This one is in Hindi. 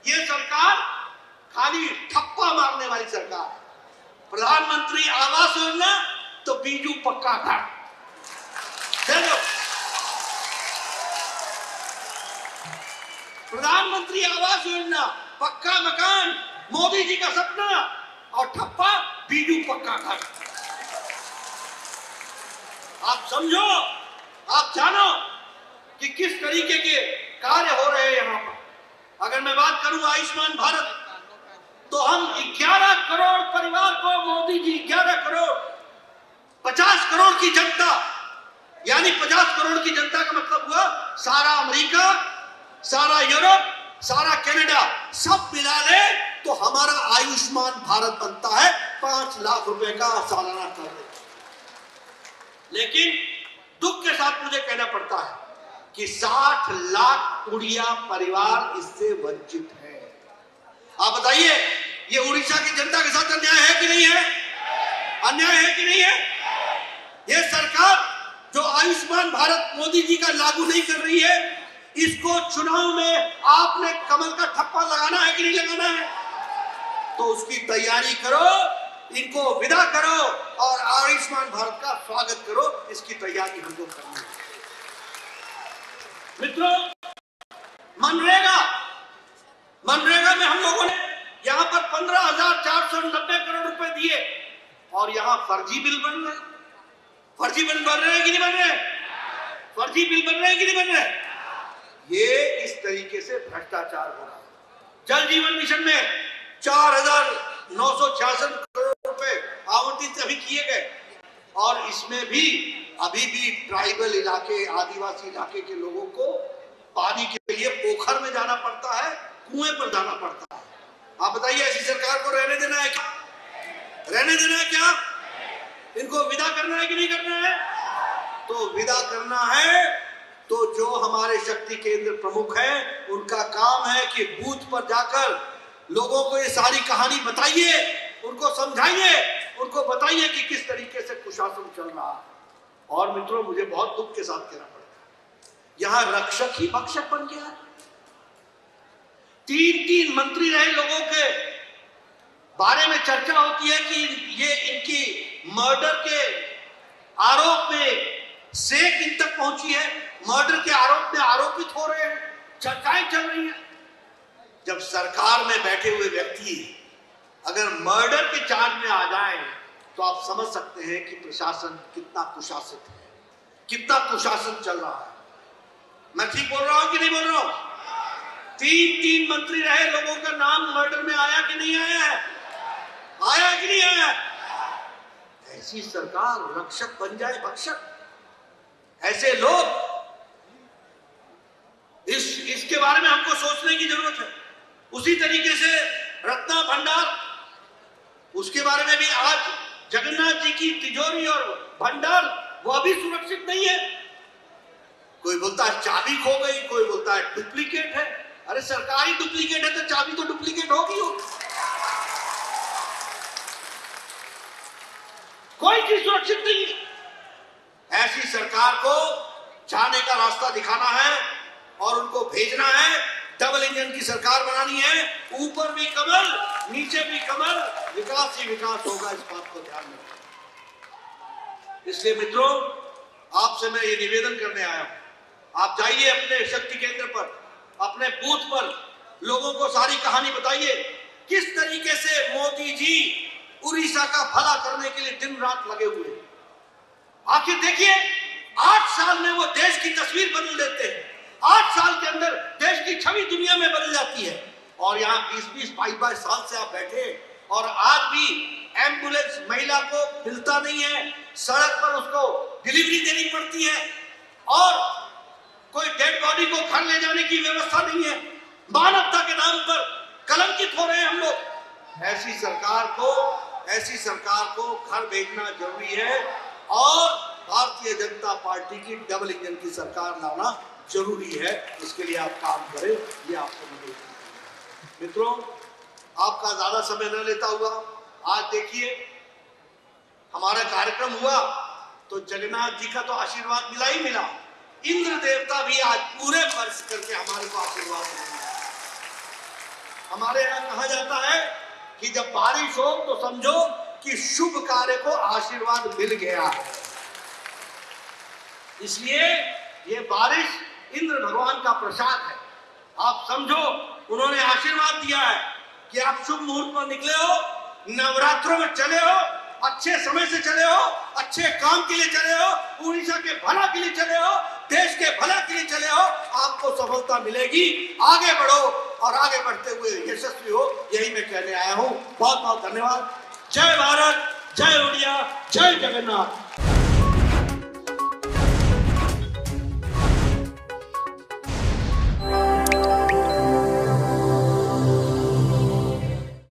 ये सरकार खाली ठप्पा मारने वाली सरकार है। प्रधानमंत्री आवास योजना तो बीजू पक्का घर दे दो। प्रधानमंत्री आवास योजना, पक्का मकान, मोदी जी का सपना, और ठप्पा बीजू पक्का घर। आप समझो, आप जानो कि किस तरीके के कार्य हो रहे हैं यहां पर। अगर मैं बात करूं आयुष्मान भारत, तो हम 11 करोड़ परिवार को मोदी जी 11 करोड़ 50 करोड़ की जनता, यानी 50 करोड़ की जनता का मतलब हुआ सारा अमेरिका, सारा यूरोप, सारा कनाडा सब मिला ले तो हमारा आयुष्मान भारत बनता है 5 लाख रुपए का सालाना कर। लेकिन दुख के साथ मुझे कहना पड़ता है कि 60 लाख उड़िया परिवार इससे वंचित है। आप बताइए, ये उड़ीसा की जनता के साथ अन्याय है कि नहीं है? अन्याय है कि नहीं है? ये सरकार जो आयुष्मान भारत मोदी जी का लागू नहीं कर रही है, इसको चुनाव में आपने कमल का ठप्पा लगाना है कि नहीं लगाना है? तो उसकी तैयारी करो, इनको विदा करो और आयुष्मान भारत का स्वागत करो। इसकी तैयारी हमको करनी है। मित्रों, मनरेगा में हम लोगों ने यहां पर 15,490 करोड़ रुपए दिए और यहां फर्जी बिल बन रहे। फर्जी बिल बन रहे हैं कि नहीं बन रहे? फर्जी बिल बन रहे हैं कि नहीं बन रहे? ये इस तरीके से भ्रष्टाचार हो रहा है। जल जीवन मिशन में 4,966 करोड़ रुपए आवंटित अभी किए गए और इसमें भी अभी भी ट्राइबल इलाके, आदिवासी इलाके के लोगों को पानी के लिए पोखर में जाना पड़ता है, कुएं पर जाना पड़ता है। आप बताइए, ऐसी सरकार को रहने देना है क्या? रहने देना है क्या? इनको विदा करना है कि नहीं करना है? तो विदा करना है तो जो हमारे शक्ति केंद्र प्रमुख हैं, उनका काम है कि बूथ पर जाकर लोगों को ये सारी कहानी बताइए, उनको समझाइए, उनको बताइए कि किस तरीके से कुशासन चल रहा है। और मित्रों, मुझे बहुत दुख के साथ कहना पड़ता है, यहां रक्षक ही भक्षक बन गया है। 3 मंत्री रहे लोगों के बारे में चर्चा होती है कि ये इनकी मर्डर के आरोप में सेक इन तक पहुंची है, मर्डर के आरोप में आरोपित हो रहे हैं, चर्चाएं चल रही हैं। जब सरकार में बैठे हुए व्यक्ति अगर मर्डर के चार्ज में आ जाए तो आप समझ सकते हैं कि प्रशासन कितना कुशासित है, कितना कुशासन चल रहा है। मैं ठीक बोल रहा हूं कि नहीं बोल रहा हूं? 3 मंत्री रहे लोगों का नाम मर्डर में आया कि नहीं आया है? आया कि नहीं आया? ऐसी सरकार रक्षक बन जाए भक्षक। ऐसे लोग, इसके बारे में हमको सोचने की जरूरत है। उसी तरीके से रत्ना भंडार, उसके बारे में भी आज जगन्नाथ जी की तिजोरी और भंडार वो अभी सुरक्षित नहीं है। कोई बोलता है चाबी खो गई, कोई बोलता है डुप्लीकेट है। अरे सरकारी डुप्लीकेट है तो चाबी तो डुप्लीकेट होगी हो। कोई चीज सुरक्षित नहीं है। ऐसी सरकार को जाने का रास्ता दिखाना है और उनको भेजना है। डबल इंजन की सरकार बनानी है, ऊपर भी कमल, नीचे भी कमल, विकास ही विकास होगा, इस बात को ध्यान में। इसलिए मित्रों, आपसे मैं ये निवेदन करने आया हूं, आप जाइए अपने शक्ति केंद्र पर, अपने बूथ पर, लोगों को सारी कहानी बताइए किस तरीके से मोदी जी उड़ीसा का भला करने के लिए दिन रात लगे हुए हैं। आखिर देखिए, 8 साल में वो देश की तस्वीर बदल देते हैं। 8 साल के अंदर देश की छवि दुनिया में बदल जाती है। और यहाँ 20-20, 22 साल से आप बैठे और आज भी एम्बुलेंस महिला को मिलता नहीं है, सड़क पर उसको डिलीवरी देनी पड़ती है और कोई डेड बॉडी को घर ले जाने की व्यवस्था नहीं है। मानवता के नाम पर कलंकित हो रहे हैं हम लोग। ऐसी सरकार को घर भेजना जरूरी है और भारतीय जनता पार्टी की डबल इंजन की सरकार लाना जरूरी है। इसके लिए आप काम करें, ये आपको मदद। मित्रों, आपका ज्यादा समय न लेता हुआ आज देखिए हमारा कार्यक्रम हुआ तो जगन्नाथ जी का तो आशीर्वाद मिला ही मिला, इंद्र देवता भी आज पूरे वर्ष करके हमारे को आशीर्वाद मिला। हमारे यहाँ कहा जाता है कि जब बारिश हो तो समझो कि शुभ कार्य को आशीर्वाद मिल गया है। इसलिए ये बारिश इंद्र भगवान का प्रसाद है। आप समझो उन्होंने आशीर्वाद दिया है कि आप शुभ मुहूर्त में निकले हो, नवरात्रों में चले हो, अच्छे समय से चले हो, अच्छे काम के लिए चले हो, उड़ीसा के भला के लिए चले हो, देश के भला के लिए चले हो, आपको सफलता मिलेगी। आगे बढ़ो और आगे बढ़ते हुए यशस्वी हो, यही मैं कहने आया हूं। बहुत बहुत धन्यवाद। जय भारत, जय उड़िया, जय जगन्नाथ।